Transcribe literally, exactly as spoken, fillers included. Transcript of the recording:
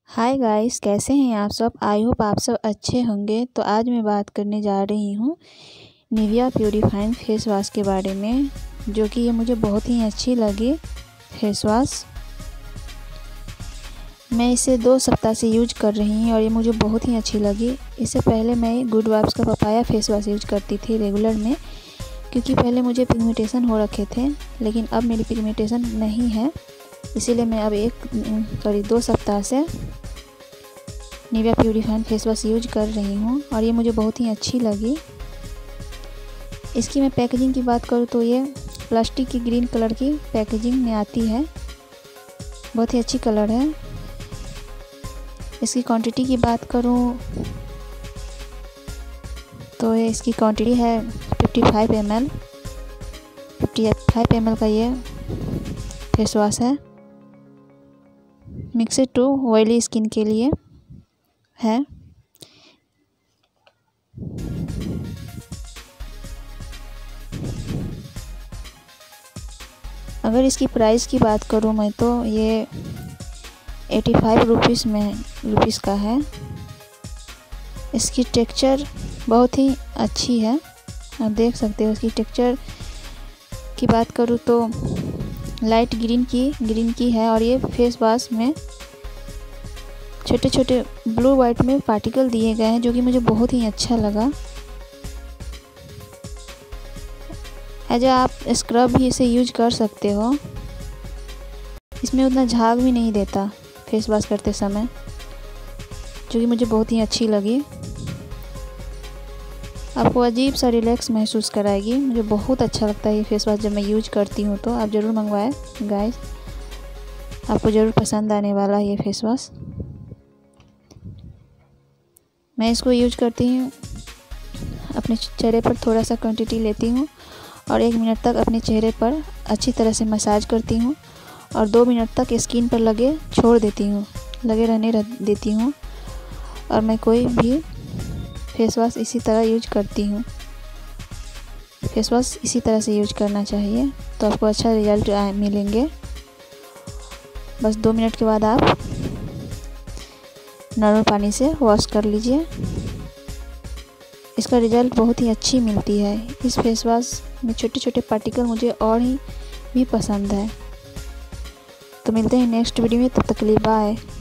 Hi guys, कैसे हैं आप सब। आई होप आप सब अच्छे होंगे। तो आज मैं बात करने जा रही हूँ निविया प्यूरीफाइंग फेस वॉश के बारे में, जो कि ये मुझे बहुत ही अच्छी लगी फेस वॉश। मैं इसे दो सप्ताह से यूज कर रही हूँ और ये मुझे बहुत ही अच्छी लगी। इससे पहले मैं गुड वाइब्स का पपाया फेस वॉश यूज करती थी रेगुलर में, क्योंकि पहले मुझे पिगमेंटेशन हो रखे थे, लेकिन अब मेरी पिगमेंटेशन नहीं है। इसीलिए मैं अब एक सॉरी दो सप्ताह से Nivea purifying face wash use कर रही हूँ और ये मुझे बहुत ही अच्छी लगी। इसकी मैं पैकेजिंग की बात करूँ तो ये प्लास्टिक की ग्रीन कलर की पैकेजिंग में आती है, बहुत ही अच्छी कलर है। इसकी क्वांटिटी की बात करूँ तो ये इसकी क्वांटिटी है पचपन एम एल पचपन एम एल का ये फेस वॉश है। मिक्स टू ऑयली स्किन के लिए है। अगर इसकी प्राइस की बात करूँ मैं तो ये एटी फाइव रुपीज़ में रुपीज़ का है। इसकी टेक्सचर बहुत ही अच्छी है, आप देख सकते हो। इसकी टेक्सचर की बात करूँ तो लाइट ग्रीन की ग्रीन की है और ये फेस वॉश में छोटे छोटे ब्लू वाइट में पार्टिकल दिए गए हैं, जो कि मुझे बहुत ही अच्छा लगा। एज आप स्क्रब भी इसे यूज कर सकते हो। इसमें उतना झाग भी नहीं देता फेस वॉश करते समय, जो कि मुझे बहुत ही अच्छी लगी। आपको अजीब सा रिलैक्स महसूस कराएगी। मुझे बहुत अच्छा लगता है ये फेस वॉश जब मैं यूज करती हूँ, तो आप ज़रूर मंगवाएं गाइस, आपको ज़रूर पसंद आने वाला है ये फेस वॉश। मैं इसको यूज करती हूँ, अपने चेहरे पर थोड़ा सा क्वांटिटी लेती हूँ और एक मिनट तक अपने चेहरे पर अच्छी तरह से मसाज करती हूँ और दो मिनट तक स्किन पर लगे छोड़ देती हूँ लगे रहने रह देती हूँ। और मैं कोई भी फेस वॉश इसी तरह यूज करती हूँ। फेस वॉश इसी तरह से यूज करना चाहिए, तो आपको अच्छा रिजल्ट मिलेंगे। बस दो मिनट के बाद आप नॉर्मल पानी से वॉश कर लीजिए। इसका रिज़ल्ट बहुत ही अच्छी मिलती है। इस फेस वॉश में छोटे छोटे पार्टिकल मुझे और ही भी पसंद है। तो मिलते हैं नेक्स्ट वीडियो में, तब तक के लिए बाय।